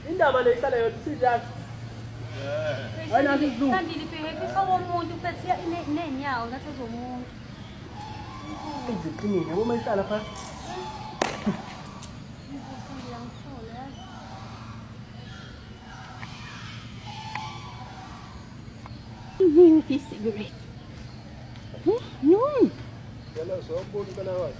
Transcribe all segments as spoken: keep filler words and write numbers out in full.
indaba le ihlala yona sinjani hayi nasi izulu kanti lifike womuntu futhi nenyawo ngathi zomuntu iziqinile uma ihlala phansi with this cigarette. Huh? No. Hello, so I'm going to go out.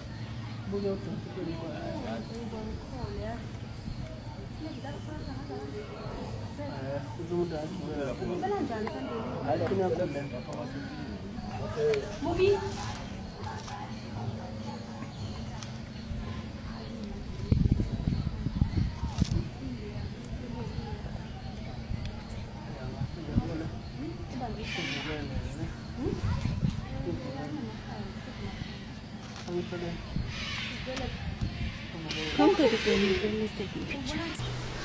Movie. Come to the game, let me take you pictures.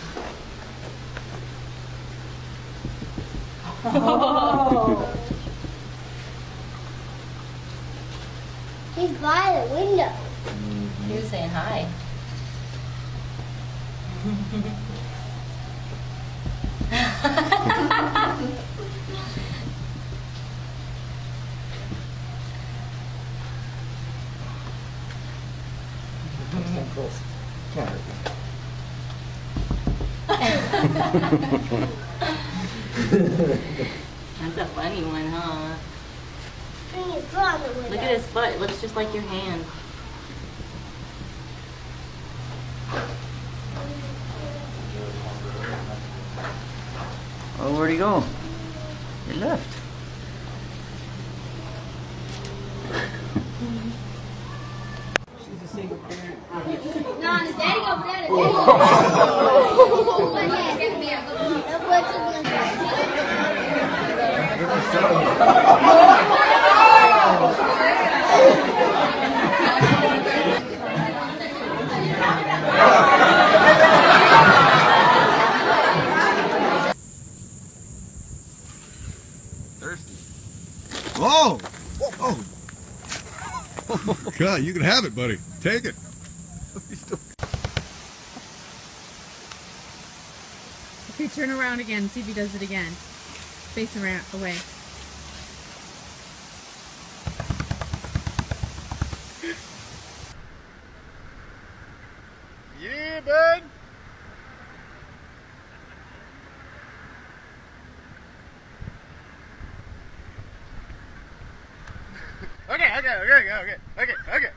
Oh. He's by the window. Mm-hmm. He was saying hi. That's a funny one, huh? Look at his butt. It looks just like your hand. Oh, where'd he go? He left. She's a single parent. No, his daddy over there. The daddy over Thirsty. Whoa! Whoa! Oh, God, you can have it, buddy. Take it. Okay, turn around again. See if he does it again. Face around, away. Yeah, bud. Okay, okay, okay, okay, okay, okay, okay.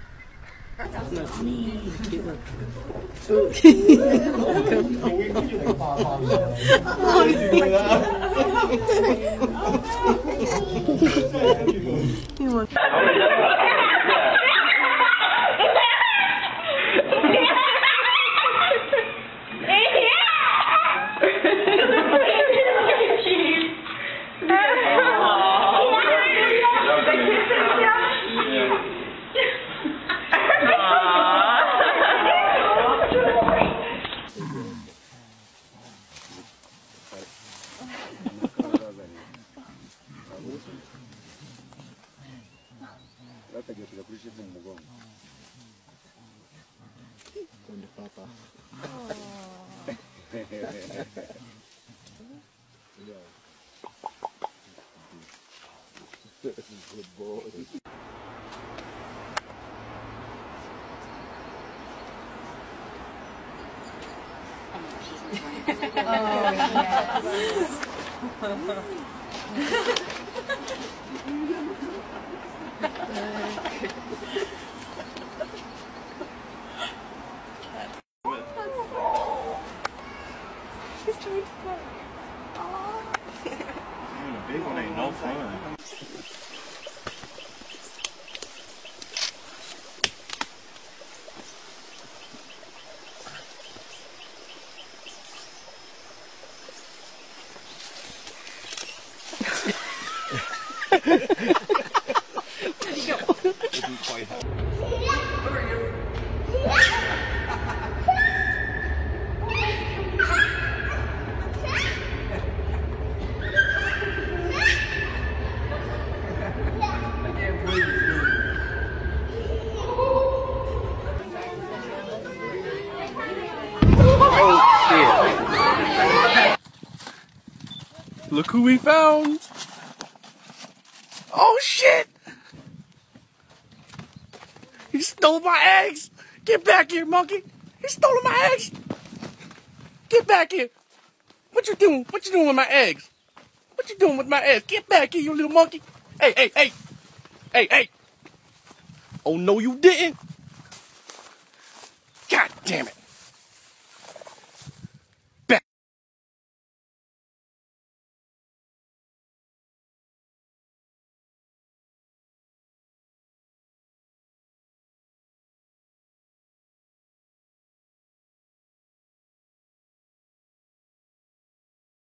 Good boy. Oh, yes. He's trying to play. Oh. Even a big one ain't no fun. Where'd he go? Isn't quite happy. Oh, shit. Look who we found. Oh shit! He stole my eggs! Get back here, monkey! He stole my eggs! Get back here! What you doing? What you doing with my eggs? What you doing with my eggs? Get back here, you little monkey! Hey, hey, hey! Hey, hey! Oh no, you didn't! God damn it!